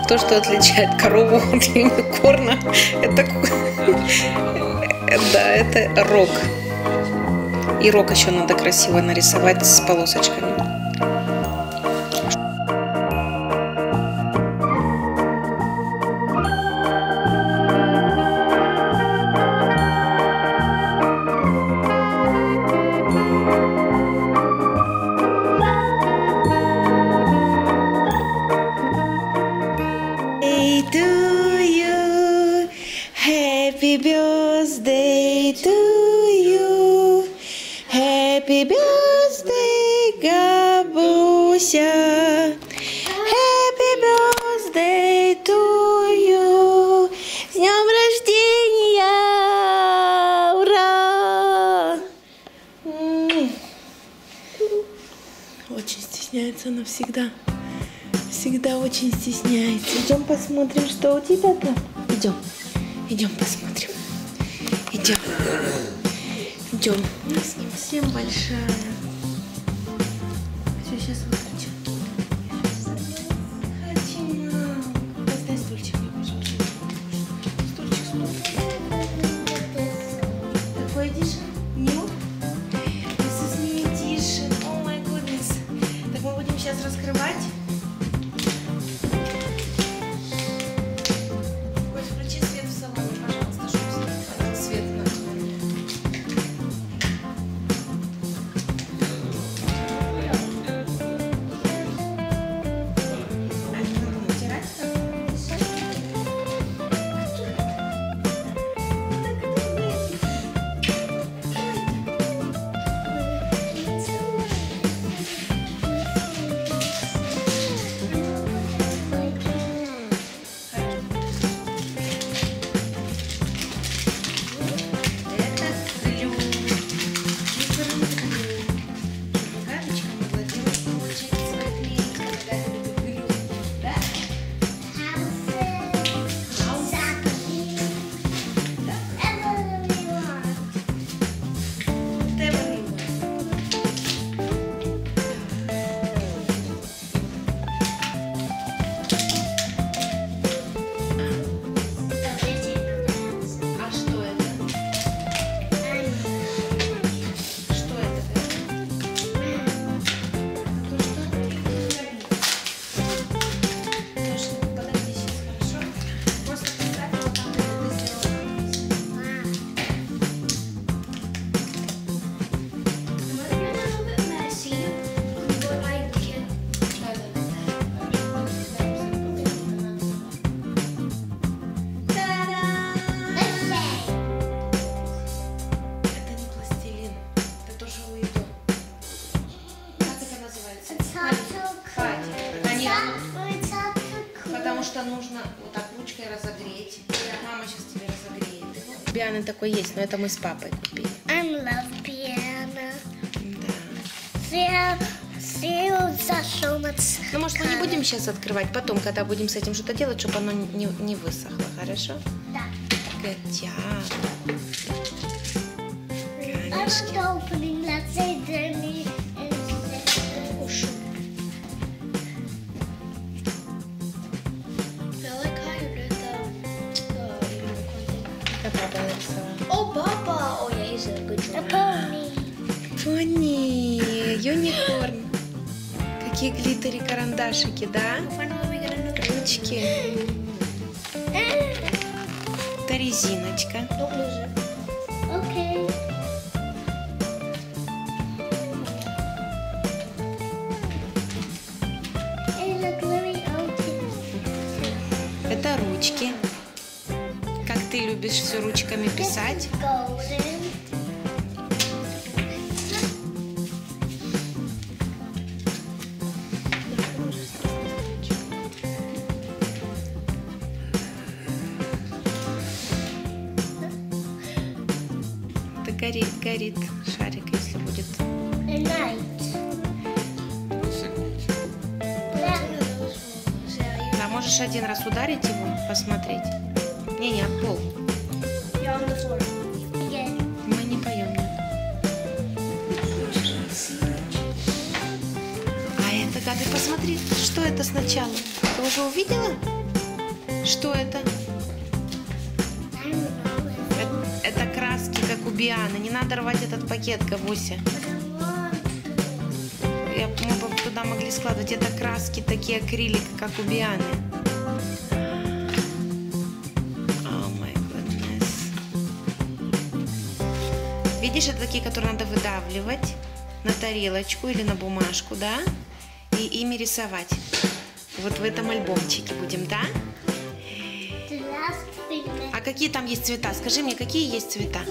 То, что отличает корову от юникорна, это... Да, это рог. И рог еще надо красиво нарисовать с полосочками. Happy birthday to you. Happy birthday, Габуся. Happy birthday to you. С днем рождения! Ура! Очень стесняется она всегда. Всегда очень стесняется. Идем посмотрим, что у тебя там. Идем. Идем посмотрим. Идем. Идем. Она совсем большая. Все, сейчас выключу. Хочу. Дай стульчик, пожалуйста. Стульчик, стульчик. Какой edition? New? This is new edition. Oh my goodness. Так мы будем сейчас раскрывать. Потому что нужно вот так ручкой разогреть. Мама сейчас тебе разогреет. Пиано такой есть, но это мы с папой купили. I love piano. Да. Ну, может, мы не будем сейчас открывать, потом, когда будем с этим что-то делать, чтобы оно не высохло, хорошо? Да. Good job. О, папа! О, я из Пони, юникорн. Какие глиттери карандашики, да? Ручки. Это резиночка. Окей. Это ручки. Как ты любишь все ручками писать? Это горит шарик, если будет. Да, можешь один раз ударить его, посмотреть. Не, об пол. Мы не поем, нет. А это, Габи, посмотри, что это сначала? Ты уже увидела? Что это? Это краски, как у Бианы. Не надо рвать этот пакет, Габуся. Мы бы туда могли складывать. Это краски, такие акрилик, как у Бианы. Видишь, это такие, которые надо выдавливать на тарелочку или на бумажку, да? И ими рисовать. Вот в этом альбомчике будем, да? А какие там есть цвета? Скажи мне, какие есть цвета?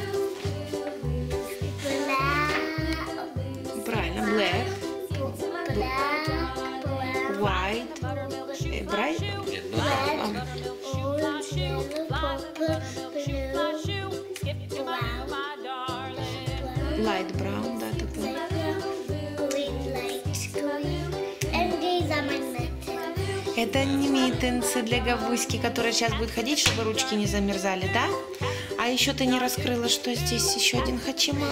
Правильно, black, white, bright, light brown, да, такой. Это не миттенсы для Габуськи, которая сейчас будет ходить, чтобы ручки не замерзали, да? А еще ты не раскрыла, что здесь еще один хачимал.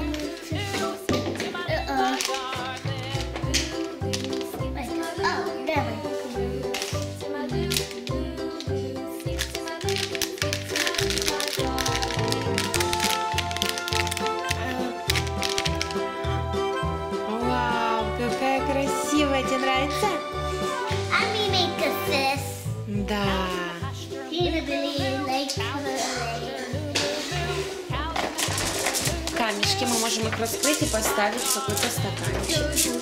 Вау, какая красивая, тебе нравится? Да. Камешки мы можем их раскрыть и поставить в какой-то стаканчик.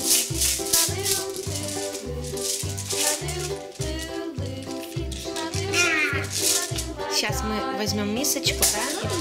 Сейчас мы возьмем мисочку, да?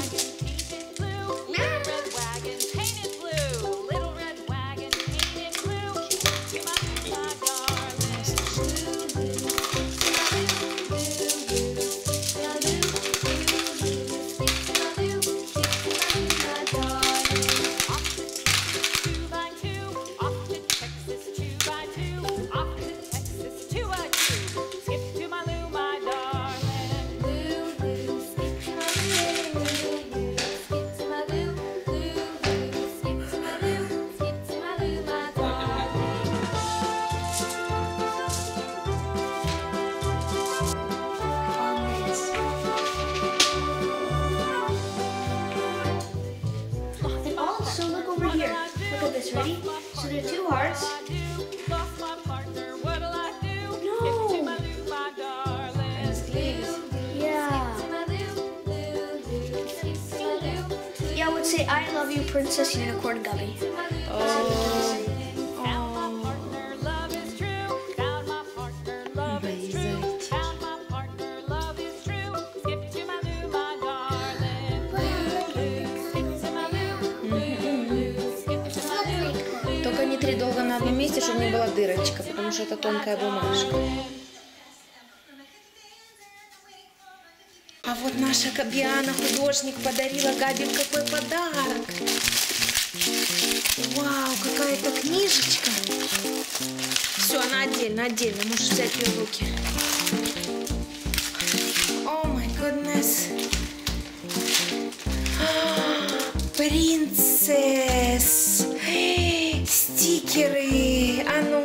Ready? So there are two hearts. Yeah, I would say I love you, Princess Unicorn Gummy. Только не три долго на одном месте, чтобы не была дырочка, потому что это тонкая бумажка. А вот наша Биана, художник, подарила Габи какой подарок. Вау, какая-то книжечка. Все, она отдельно, можешь взять ее в руки. О май гуднес. Принцесс. Стикеры. А ну.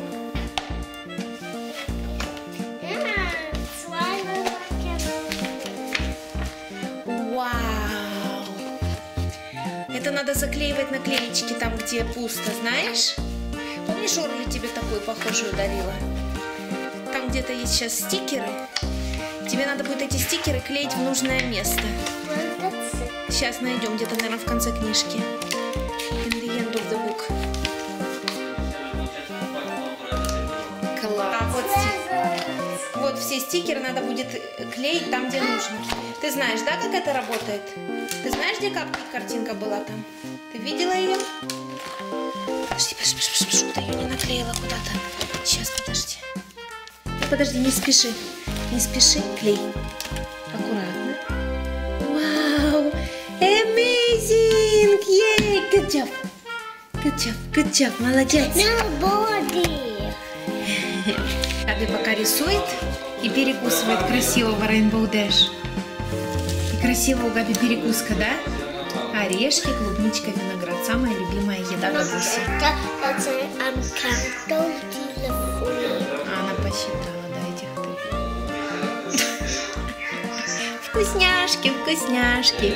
Вау. Это надо заклеивать наклеечки там, где пусто, знаешь? Помнишь, Орли тебе такую похожую дарила? Там где-то есть сейчас стикеры. Тебе надо будет эти стикеры клеить в нужное место. Сейчас найдем где-то, наверное, в конце книжки. In the end of the book. Класс. Вот все стикеры надо будет клеить там, где нужно. Ты знаешь, да, как это работает? Ты знаешь, где картинка была там? Ты видела ее? Подожди, ты ее не наклеила куда-то. Сейчас, подожди. Подожди, не спеши. Не спеши, клей. Аккуратно. Вау! Amazing! Yay! Good job! Good job! Молодец! Габи пока рисует и перекусывает красивого Rainbow Dash. И красиво у Габи перекуска, да? Орешки, клубничка, виноград. Самая любимая еда Габуси. Она посчитала, да, этих 3. Вкусняшки, вкусняшки.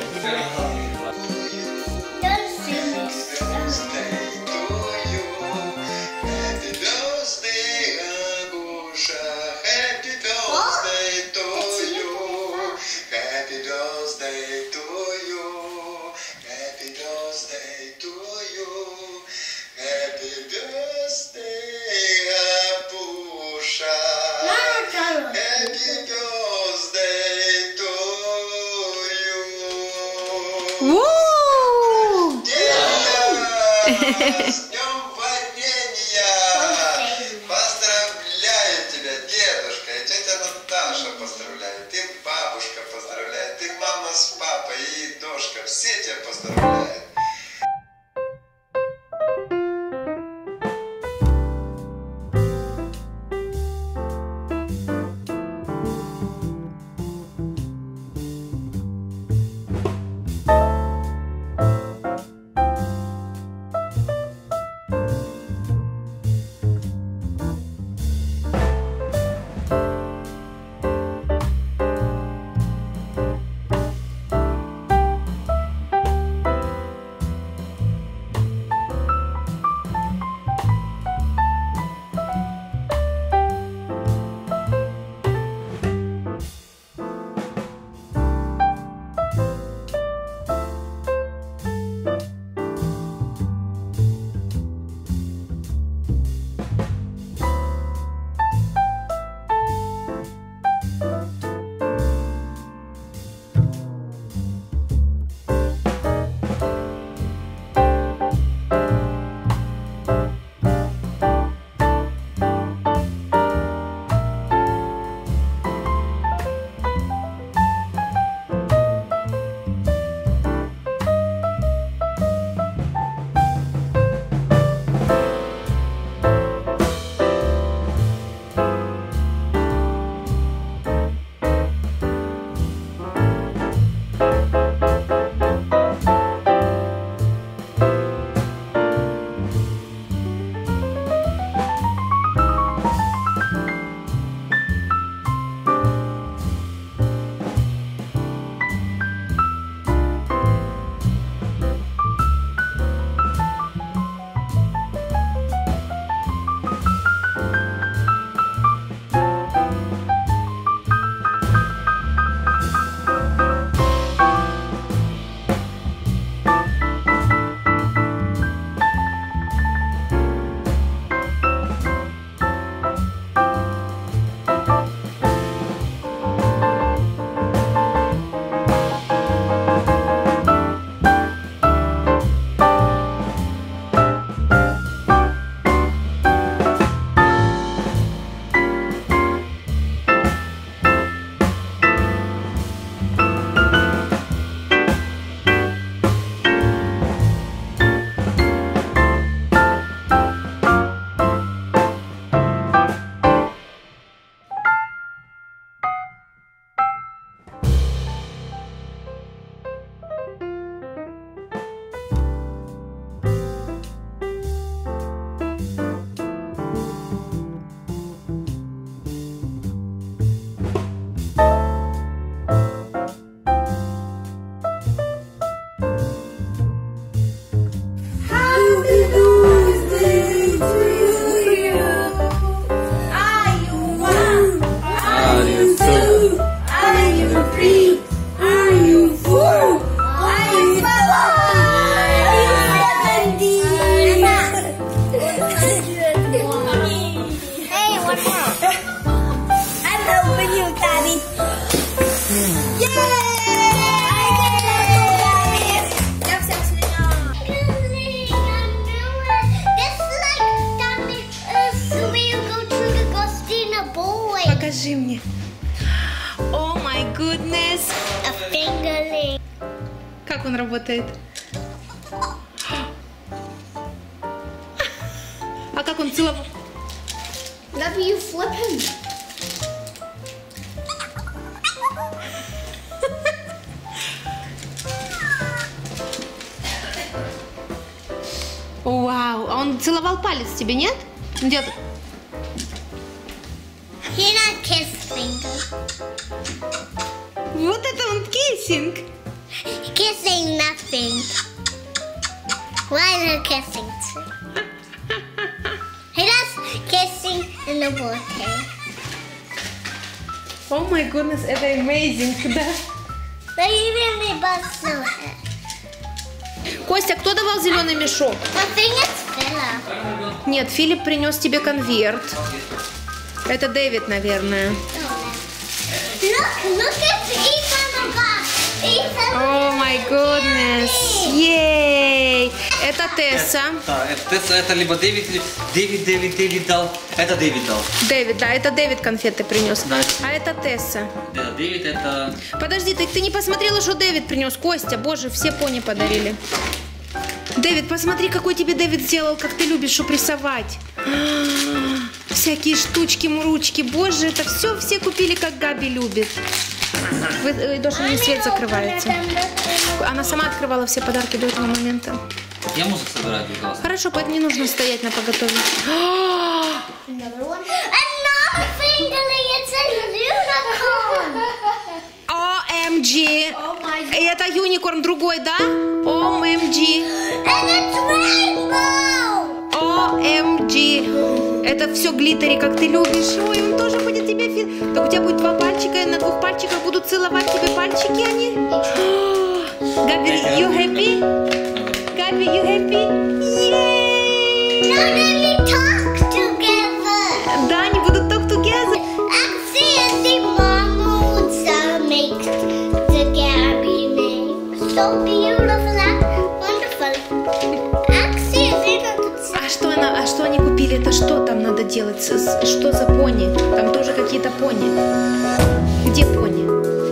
С днем варенья! Поздравляю тебя, дедушка, и тетя Наташа поздравляет, и бабушка поздравляет, и мама с папой, и Дошка, все тебя поздравляют. Покажи мне. О май goodness. Как он работает? А как он целовал? Love you, flip him. Вау, а он целовал палец тебе, нет? Делал... He not kiss finger. Вот это он kissing. Kissing nothing. Why are you kissing? He does kissing in the water. Oh my goodness, это amazing, да? They even bustle it. Костя, кто давал зеленый мешок? I think it's Philip. Нет, Филипп принес тебе конверт. Это Дэвид, наверное. Look at Ethan box. Ethan. О май гуднес. Ей! Это Тесса. Да, это Тесса, это либо Дэвид дал. Это Дэвид дал. Дэвид, да, это Дэвид конфеты принес. Да. А это Тесса. Да, Дэвид это... Подожди, ты не посмотрела, что Дэвид принес? Костя, боже, все пони подарили. Дэвид, посмотри, какой тебе Дэвид сделал, как ты любишь, чтоб рисовать. Всякие штучки, муручки. Боже, это все купили, как Габи любит. Доша, мне свет закрывается. Она сама открывала все подарки до этого момента. Я музыку собираю для вас. Хорошо, поэтому не нужно стоять на поготове. Another one. Another fingerly. It's a unicorn. OMG. Oh my god. Это юникорн другой, да? OMG. And it's rainbow. OMG. Это все глиттери, как ты любишь. Ой, он тоже будет тебе... Так у тебя будет 2 пальчика, и на 2 пальчиках будут целовать тебе пальчики они. Габи, you happy? Габи, you happy? Yay! Now they talk together. Да, они будут talk together. Axie and the mama make the Gabby name. So beautiful and wonderful. Axie is in it. А что они купили? Это что там надо делать? Что за пони? Там тоже какие-то пони. Где пони?